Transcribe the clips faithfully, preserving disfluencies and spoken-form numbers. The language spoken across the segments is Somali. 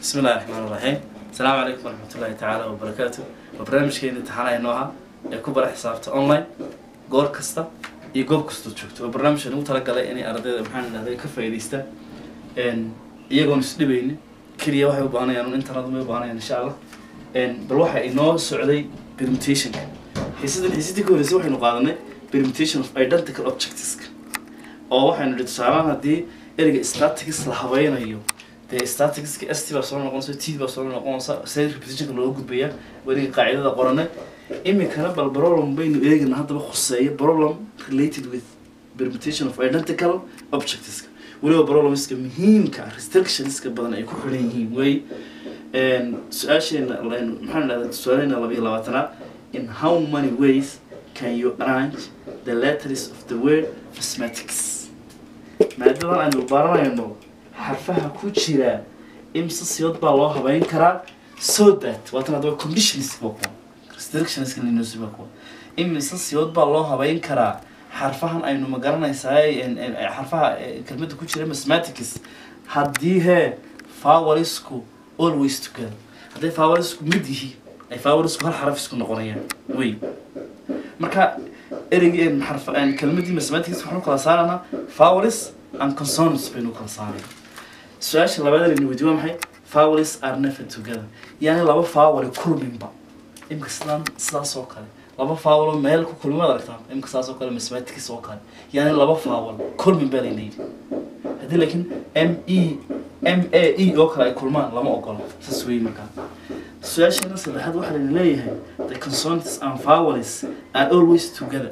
بسم الله الرحمن الرحيم. السلام عليكم ورحمة الله تعالى وبركاته. وبرنامج كين امتحان نوها كبر حسابته أونلاين جور كستا يجوب كستو شفت. وبرنامج نو ترى قال إني أرد امتحان هذا كفاية ليستا إن يجون يسلبيني كريه واحد وبانا يعني إنترنت ما يبانا يعني إن شاء الله إن بروح إنه سعودي permutation. حسيت حسيت يقول يسوي إنه قالنا permutation of identical objects. أو واحد نريد سامع هذه إرجع statistics لحوالينا يو. the statistics S T بس ولا نقول سو T بس ولا نقول سو سير position اللي هو جبية ودي قاعدة قرنة إمي كنا بالبروبلم بين إيجا إن هذا بخصية problem related with permutation of identical objects ولو problem إسك مهم كا restrictions كبدنا يكون حليهم وي and سؤالين لأن محنا سؤالين اللي بيلا واتنا in how many ways can you arrange the letters of the word mathematics ما أدري أن البارة ينو حرفها كوتشيرا إمس سيود بالله هبين كرا so that واتنا دو conditions بقوا restrictions كنا نسوي بقوا إمس سيود بالله هبين كرا حرفها أي نوع مقارنة يساي إن حرفها كلمة كوتشيرا mathematics هديها فاوريسكو always together هذا فاوريسكو مديه أي فاوريسكو هالحرف يسكن نقريان وي مركا إرجع إن حرف إن كلمة دي mathematics وحنا كلا صارنا فاوريس and consonants بينو كلا صارنا السؤال اللي بدل إنه فيديو محي vowels are never together يعني لابا فاول كل من بعض إمك سلام سلا سوكر لابا فاول مال كل ما دركتهم إمك سلا سوكر مسماتك سوكر يعني لابا فاول كل من بعض ينيد هذي لكن M E M A E أوكر كل ما لما أوكر تسوي مكان السؤال اللي نصل لحد واحد اللي ليه the consonants and vowels are always together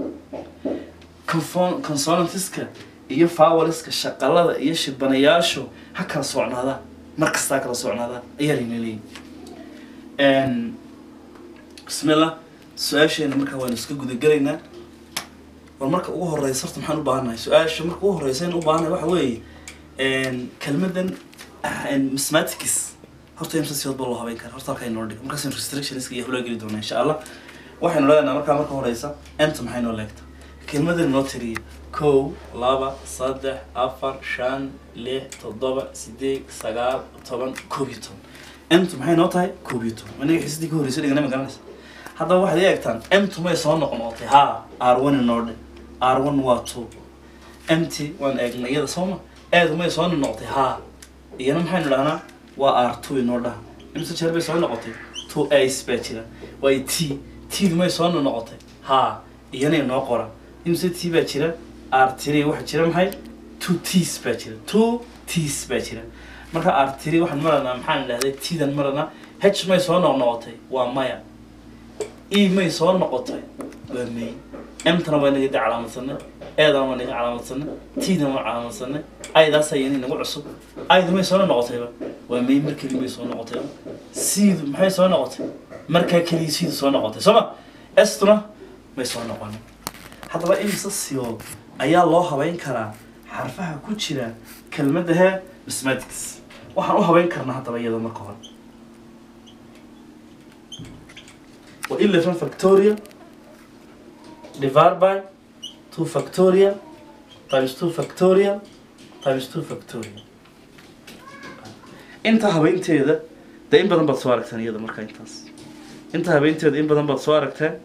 consonants ك iyo vowelska shaqalada iyo shibanayaashu ha kala socnaada markasta kala socnaada ayaa leeyahay een bismillah su'aasheena marka waan iska guda galaynaa war marka ugu horeysa horta maxaan u baahanahay su'aasha marka ugu horeysa in u baahanahay waxa weeye een kelmadan mathematics horta imsa siyad baa loo habeyn karaa horta halka inoo dhig markaas restrictions iyo hawla geli doona insha Allah waxaan leeyahay marka marka horeysa ent maxay noo leegta kelmadan noo tiriyo كو لابا صدح أفر شان ليه تضبع سديك سجاب طبعا كوبيتون أنتم هاي نوتاي كوبيتون من يجي حسدي كوري سيري جنب جنس هذا واحد يكتان أنتم ما يصون نقطة ها R one النورد R one واتو أنتي وان أجمع يدا صوما أنتم ما يصون نقطة ها ينام هاي نلانا و R two النورد إمسك شربي يصون نقطة two A سبيتشلا و T T ما يصون نقطة ها ينام نقرة إمسك T بيتشلا R three واحد شرم هاي two T's باتشرة two T's باتشرة مرة R three واحد مرة محل هذا T ذا مرة H ما يسوون نقطة ومايا E ما يسوون نقطة ومي M ترى ما نجد علامة سنة A ذا ما نجد علامة سنة T ذا ما علامة سنة I ذا سيني نقول عصب I ذا ما يسوون نقطة ومي مركب ما يسوون نقطة C ما يسوون نقطة مركب كلي C يسوون نقطة سما S ترى ما يسوون نقطة هذا بقى إمس السياق ayaa loo habeyn karaa xarfaha ku jira kelmadaha mathematics waxaan u habeyn karnaa hadaba iyada marka hore wa eleven factorial divided by two factorial times two factorial times two factorial inta habeynteeda da in badan baad soo aragtaan iyada marka intaas inta habeynteeda in badan baad soo aragtaan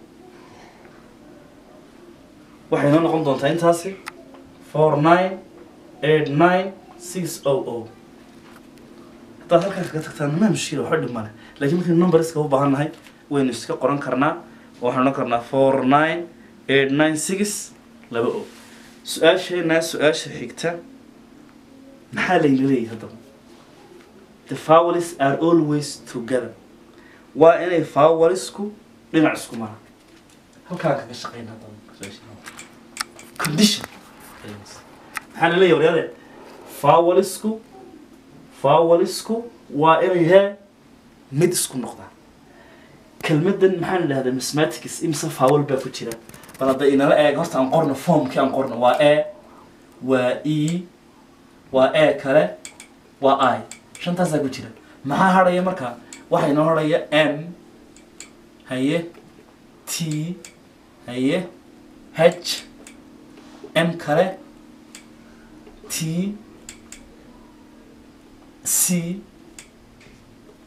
waxay noo noqon doontaa intaasi four nine eight nine six oh oh haddaad halkaan kaga tagtaan ma mushkila waxa dhib male laakiin markaynu numberska u baahannahay waynu iska qoran karnaa waxaan odhan karnaa four nine eight nine six laba o su-aasheenaa su-aasha xigta maxaa layna leeyahay haddaba the vowels are always together waa inay vowelsku dhinac isku maraan halkaan kaga shaqeyna haddaba condition maxaa leeyahay wariyade vowelsku vowelsku waa inay yahay mid isku noqdaan kelmadan maxaan idhahdaa mathematics imsa vowel baa ku jira bal hadda inala eeg horta aan qorno formkii aan qorno waa a waa e waa a kale waa I shantaasaa ku jira maxaa hadhaya markaa waxaa inoo hadhaya M haye T haye H M kale T C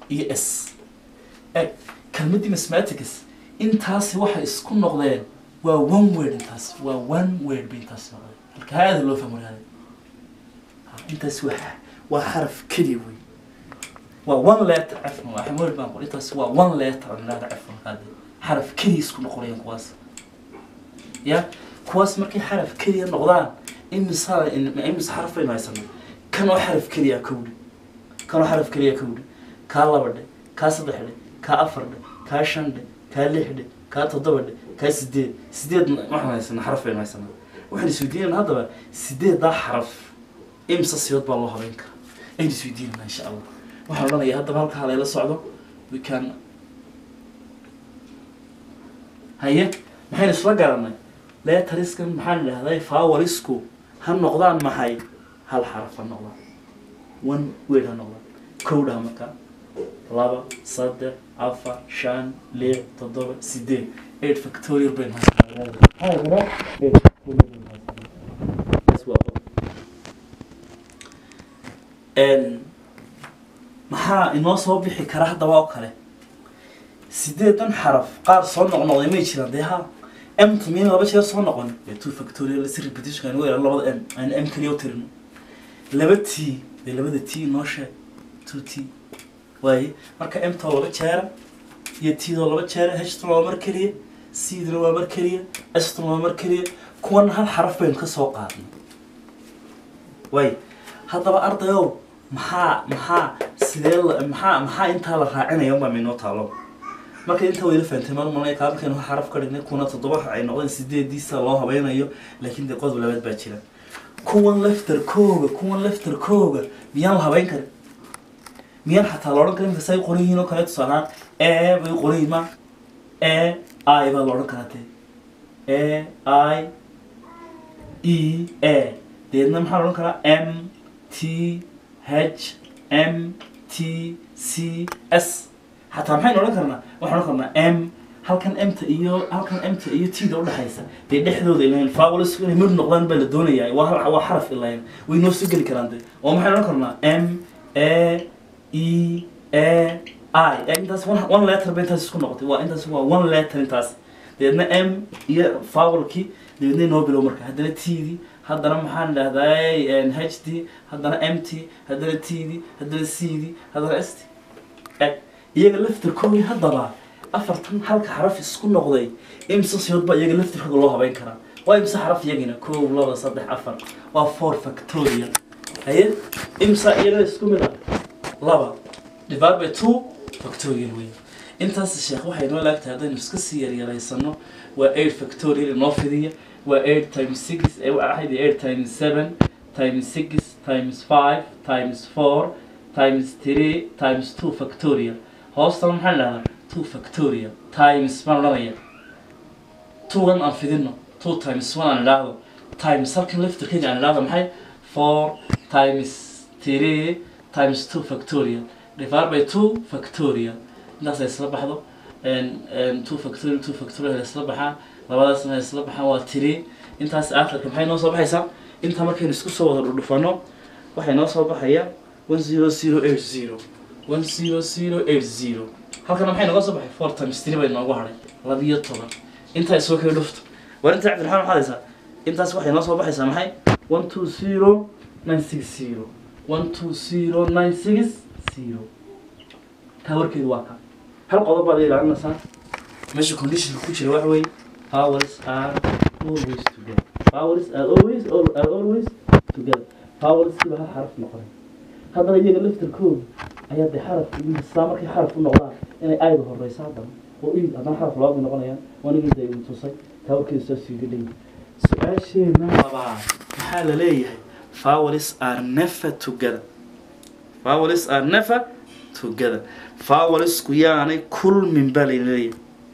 iyo s eg kelmadii mathematics intaasi waxay isku noqdeen waa one word intaas waa one word bay intaas noqdeen halka hada loo fahmo hada intaas waa waa xaraf kaliya wey waa one letter afma waxa word baan qor intaas waa one letter nada afma hada xaraf kaliya isku noqonayaan kuwaas ya kuwaas markay xaraf kaliya noqdaan imisa imisa xaraf ay haysanaa kan oo xaraf kaliya kowdi kan oo xaraf kaliya kowdi ka labadhe ka saddexde ka afarde ka shande ka lixde ka toddobade ka sideed sideed waxaan haysanaa xaraf ay haysanaa waxaan isweydiinayna haddaba sideedda xaraf imisa siyood baa loo habeyn karaa aynu isweydiinayna insha allah waxaan odhanayaa haddaba halka halayla socdo we can haye maxaynu isla garanay leetariskan maxaan idhahday fawarisku ha noqdaan maxay hal xaraf ha noqdaan one word ha noqdaan kowdha marka laba saddex afar shan lix toddoba sideed eight factorial brain n maxaa inoo soo bixi kara haddaba oo kale sideedan xaraf qaar soo noqnoqday may jiraan dee ha m tumiin laba jeer soo noqon ee two factorial si repetition kan weerar labada m aan m kaliya u tirino laba t ee labada t noo sheeg two t waaye marka m ta laba jeer iyo t doo laba jeer h ta laba mar kaliya c dina waa mar kaliya s ta waa mar kaliya kuwan hal xaraf baynu ka soo qaadnay waaye haddaba ardayow maxaa maxaa sidee maxaa maxaa intaa la raacinaya unbaa maynoo taalo marka inta wayla fahamtay mar malay qaabkan waxa xaraf ka dhignay kuna toddoba ay noqdeen sideediisa loo habaynayo laakiin de qodob labaad baa jira kuwan laftar kooga kuwan laftar kooga miyaan la habayn karin miyaan xataa la odhan karin marka say qoran yihiin oo kale tusaalaan e bay qoran yihiin ma e i baa la odhan karaa tee e i e e deedna maxaa la odhan karaa m t h m t c s حتى محين ولا كرنا وحنا كرنا M هالكن M تأيو هالكن M تأيو T ده ولا حيسا ده دحدو ده لين فاول سكون مر نقلان بالدنيا يعني وهال هو حرف اللين وينوسق اللي كلام ده ومحين ولا كرنا M A E A I يعني ده one one letter بين تاس سكون نقطة وإنت سوا one letter تاس ده إن M يا فاول كي ده إنه نوبل عمرك هذا T دي هذا محل هذا N H دي هذا M T هذا T دي هذا C دي هذا S T iyaga laftirkooda haddaba afartan halka xaraf isku noqday imsa siyoodba iyaga laftirkooda loo habeyn karaa waa imsa xaraf iyagina kow laba saddex afar waa four factorial haye imsa iyaga isku mid ah laba divided by two factorial way intaas sheekh waxay noo laagtahay haddaynu iska sii yaryaraysano waa eight factorial inoo fidiya waa eight times six waxay eight times seven times six times five times four times three times two factorial هوستر محل هذا two factorial times ما رأيه two one أنفذنا two times one أنا لاعب times هالكن لفت كذا أنا لاعب محي four times three times two factorial divided by two factorial الناس يسلب هذا and two factorial two factorial يسلب ها لبعض الناس يسلب ها وتري أنت هسألك كم حين نوصل بحيسا أنت ما كان يسكت صوت الرفانو وحين نوصل بحيا one zero zero eight zero one zero zero eight zero halkan maxay naga soo baxay four times three bay noogu haray labiyo toban inta soo kala dhufto war inta cabdi raxmaan xadaysa intaas waxay noo soo baxaysaa maxay one two zero nine six zero one two zero nine six zero tawarkeedu waa ka hal qodob baad ilaalinaysaa meesha condition ku jira wax weey powers are always together powers are always are always together powers kiba hal xaraf noqon هذا يجي لفتر كود أيها بحرف الإسلام كي حرف النقطة إنه أيضا هو الرئيس هذا وإيد هذا حرف لازم نقول يعني وأنا جد يمتصي توكل سوسي جديد سؤال شيء ما بعد حال ليه vowels are never together vowels are never together vowels كياني كل من بالي ليه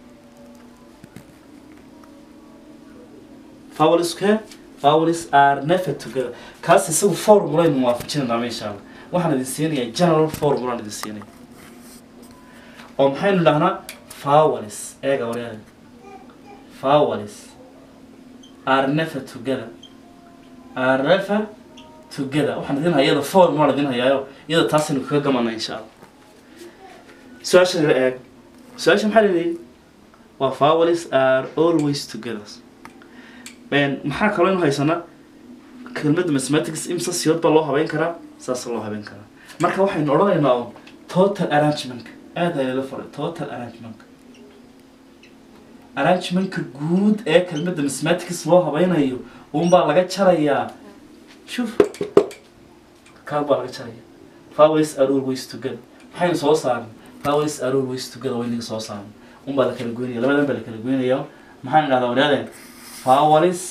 vowels كه vowels are never together كاس يسوي فورمولا موافقين نعم إن شاء الله waxaan idin siinayaa general formula idin siinay oo maxaynu dhahnaa vowels eega wareer vowels are never together are never together waxaan idin hayaa formula idin hayaayo iyada taas inuu kaga gamanaa insha Allah سؤال الآن سؤال محل لي و vowels are always together بين محاك كلام هاي سنة كلمة mathematics إمسا سياد بالله هبين كرا ساس الله هبين كرا مركا واحد نقول إنه total arrangement هذا اللي فرق total arrangement arrangement good إيه كلمة mathematics الله هبين أيو ومبا لقيت شريا شوف كابا لقيت شريا vowels are always together حين صوصان vowels are always together وين صوصان ومبا لك الجوينية لما لما لك الجوينية محن هذا ولادين vowels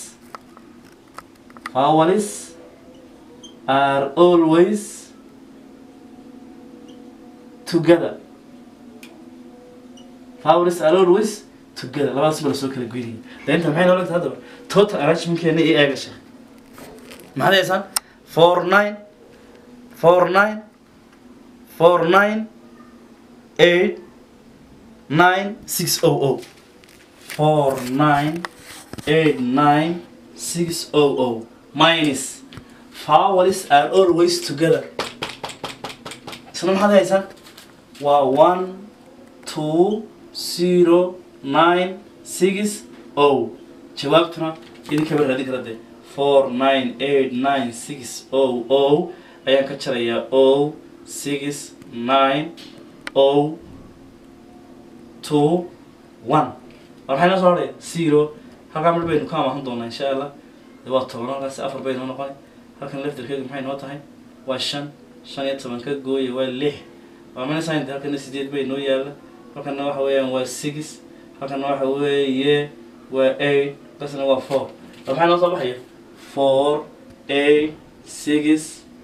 vowels are always together vowels are always together لما اسمه لسوك الجوينية ده أنت محن أقولك هذا total arrangement يعني إيه يا شيخ ما هذا يا سان four nine four nine four nine eight nine six oh oh four nine eight nine six oh oh minus vowels are always together سنة ما هذا يسان و one two zero nine six oh جوابتنا إذا كبر هذيك رده four nine eight nine six oh oh أيام كتشريا oh six nine oh two one راح نصوري zero هكمل بينه كام هندونا إن شاء الله دوات طبعا بس أفر بينه نقول هكذا لفت الكيك محين وطهي واشن شن يتسمن كجوي والله وعملنا ساين ده هكذا سديد بينه يلا هكذا نوح ويا و six هكذا نوح ويا و eight بس نوح four راح نصور هي four eight six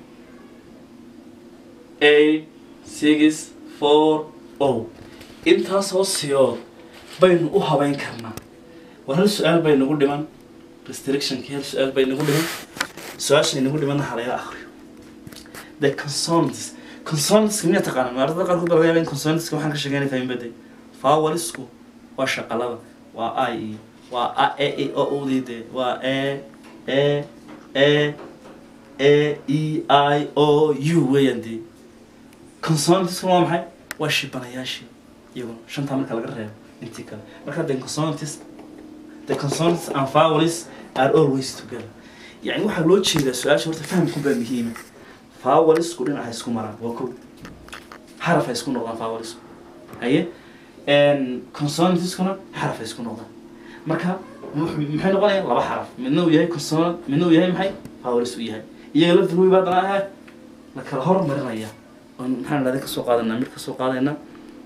eight six four oh intaas oo siyood baynu u habeyn karnaa war hal su'aal bay nagu dhiman restriction kii hal su'aal bay nagu dhiman su'aasha nagu dhiman xalayla akhriyo the consonants consonants kuma taqaanaa marada qaar ku barayaan consonants waxaan ka sheegaynay fahmin baday vowelsku waa shaqalada waa i waa a e i o u d waa e e e e e i o u wayandi consonants waa maxay waa shibanayaashii يقول شن تعمل كلا جرّه أنتي كلا مركب the consonants the consonants and vowels are always together يعني واحد لو تشيل السؤال شو تفهم كم بمهمة vowels كلنا هيسكون مرة وكل حرف هيسكون نقطة vowels هي and consonants كنا حرف هيسكون نقطة مركب محل نقولين لبا حرف منو يهي consonant منو يهي محي vowels ويهي يغلب ذروي بعدها لك الهرم مرنا إياه محل هذاك السوق هذا نعمل كسوق هذا هنا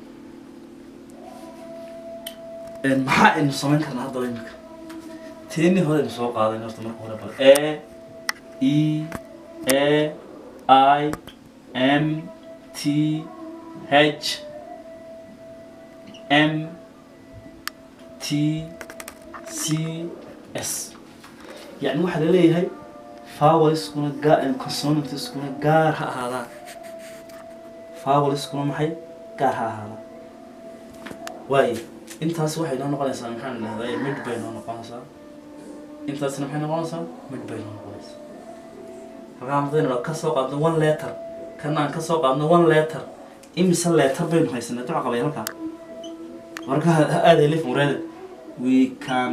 maxaa aynu samayn karnaa hadda imika teeni hore aynu soo qaadayna horta marka hore bal a e a i m t h m t c s يعني واحد leeyahay vowels kuna gaar consonants kuna gaar ha ahaadaan vowels kuna maxay gaar ha ahaadaan waayo intaas waxay noo noqonaysaa maxaan leedahay mid bay noo noqonaysaa intaasna maxay noqonaysaa mid bay noo noqonaysaa raqamdayna ka soo qaadno one letter kana aan ka soo qaadno one letter imisa letter baynu haysanaa duca qabay halka marka aad ay lif murad we can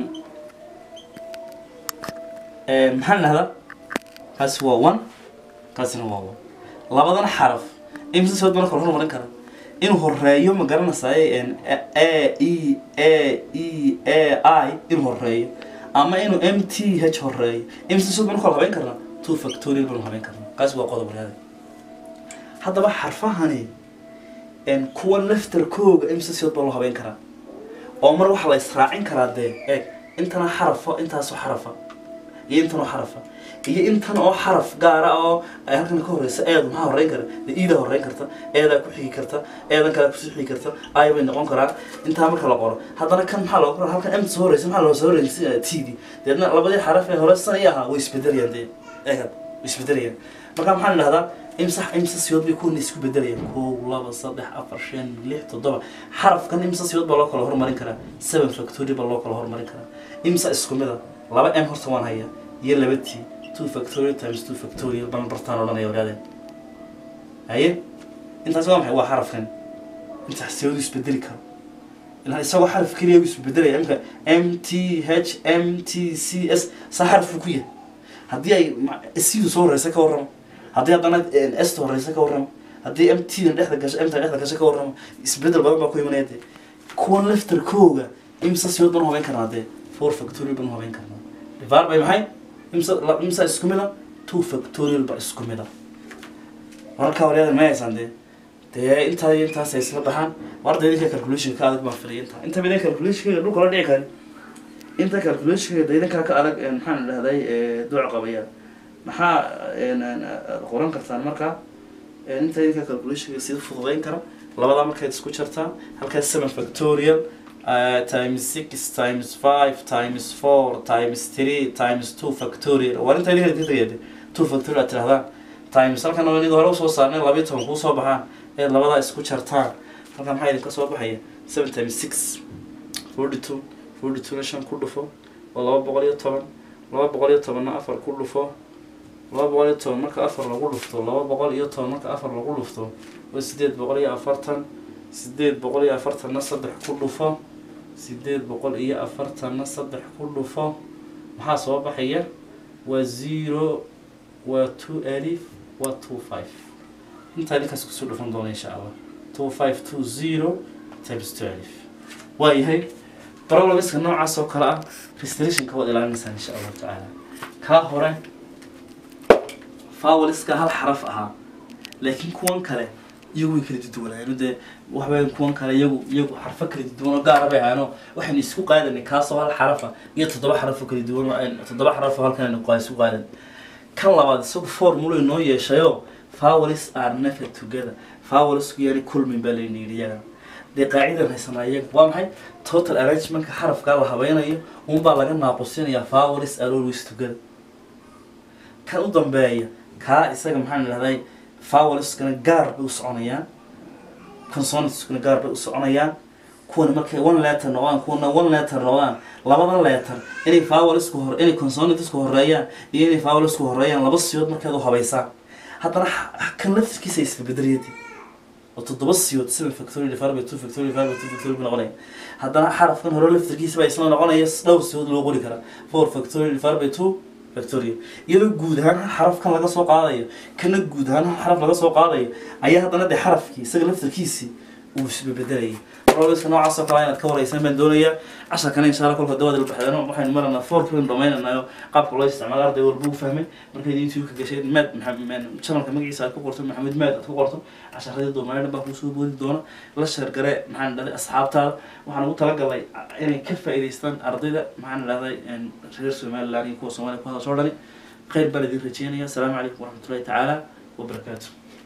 ee maxaan leedahay kaas waa one kaasina waa one labadan xaraf imisa soo marka hore marin kara inuu horeeyo ma garanaysaa in a e a e a i inuu horeeyo ama inuu m t h horeeyo imsa soo baan kala habeyn karnaa two factorial baan habeyn karnaa kaas waa qodob raadi haddaba xarfahani in kuwa laftarkooga imsa soo baan habeyn karaa oo mar waxa la israacin karaa de eeg intana xarafo intaas oo xarafa iyo intana oo xarafa iyo intan oo xaraf gaar ah oo ay halkan ka horeysa eed ma horeyn kara eeda horeyn karta eeda ku xigi karta eedan kala ku xigi karta ay way noqon karaan inta marka la qoro haddana kan maxaa loo qoro halkan m soo horeysa maxaa loo soo horeysa td deedna labadii xaraf ee horeysan iyo ahaa way isbedelayaan de eegad isbedelayaan marka maxaa la dhahdaa imsax imsa siyod bay ku isku bedelayaan koow laba saddex afar shan lix toddoba xarafkan imsa siyod baa loo kala hormarin karaa seven factorial baa loo kala hormarin karaa imsa isku mid ah laba m horta waan hayaa iyo laba t two factorial times two factorial baan bartaan odhanaya wadaadeen haye intaas waa maxay waa xarafkan انت حسيودو يسبدل كرو إلا يسوي حرف كليه يسبدل يعني إمك M T H M T C S صح حرف كويه هدي أي السيدو صور رئيسة كورم هدي أنا S صور رئيسة كورم هدي M T نحن كاش M نحن كاش كورم يسبدل بدل ما كوي منادي كون لفتر كوجا إمسا سيود بنو هبين كنا ده four factorial بنو هبين كنا divide by محي إمسا لا إمسا إسكوميدا two factorial بإسكوميدا مركا ورياض ما يساندي ده أنت أنت سيسلا بحان ورد يديك calculation كذا ما فري أنت أنت بديك calculation كذا لو كلا ديك هذي أنت calculation كذا ده إنك كألك محن هذا دعاء قوية محا القرآن كرتان مركا أنت بديك calculation كذا سيد فضوين كرا لبعض مركا تسكو شرطة هل كان seven factorial uh, times six times five times four times three times two factorial وأنت بديك تدري two factorial هذا times هل كان وليد هلا وصل صارنا لبيتهم قوس وبحان إيه لبعض تسكو شرطة هل كان حيل كسر بحية seven times six forty-two forty-two نشان كله فوق والله بقولي طبعا الله بقولي طبعا أفر كله فوق الله بقولي طبعا مركا أفر لقول فطور الله بقولي طبعا مركا أفر لقول فطور وسديد بقولي أفرتن سديد بقولي أفرتن نصدح كله فوق سديد بقولي أفرتن نصدح كله فوق محاسبة بحية وزيرو وتو ألف وتو فايف انت هذيك اسكسور فندون إن شاء الله two five two zero times twelve واي هاي برابلم بس النوع عصو كلا restoration كود إلى الناس إن شاء الله تعالى كهورة فاولس كهال حرف أها لكن كون كله يجوا يكرد دولا يعني ده وحبايب كون كله يجوا يجوا حرف كرد دولا قارب يعني وإحنا يسوق قاعد إن كاسو هالحرفة يتطبع حرف كرد دولا تطبع حرف هالكلام نقايس وقاعد كان لبعض سوق فورمولا إنه يشيو فاولس are never together فاولس يعني كل من بالين يريان دي قاعدة هيسمعيك وامحي total arrangement كحرف قال هبينيه وهم بالغ ناقصين يا فاولس are always together كان قدام باية كا إساق محمد هذاي فاولس كان قارب وصعنيان consonants كان قارب وصعنيان كون مركي one letter نوان كون one letter نوان لبضن letter إني فاولس كهر إني consonants كهريان إني فاولس كهريان لبص يود مركي هذا هبيسا هذا كان نفس كيس يسفي بدريتي وتضبص يود seven factorial divided by two factorial divided by two factorial بنقولين هذا حرف كان هرول في تركيز بقى يسمونه نقولين يس لو سيود لو قولي كلا four factorial divided by two factorial يلو جود هان حرف كان لقى سوق عادية كان جود هان حرف لقى سوق عادية أيه هذا ندي حرف كي سجل في تركيزي وش ببدري رابس نوع عصا كلاين أتكور يسمى من دنيا عشان كان إن شاء الله كل فدوات البحث وحين مرنا فور كلين ضمين إنه قاب كل استعمال أرضي والبوق فهمي مركز يوتيوب كشيء ماد محمد من شلون كم يجي سالك قرطه محمد ماد قرطه عشان هذه الضمين نبغى نسوي بود الدونا لا شهر قراء معنا أصحاب تال وحنا متلقى لي يعني كيف إذا استن أرضي ده معنا هذا يعني غير سمال لاني كوس سمال كوس صورني خير بلدي رجيني السلام عليكم ورحمة الله تعالى وبركاته.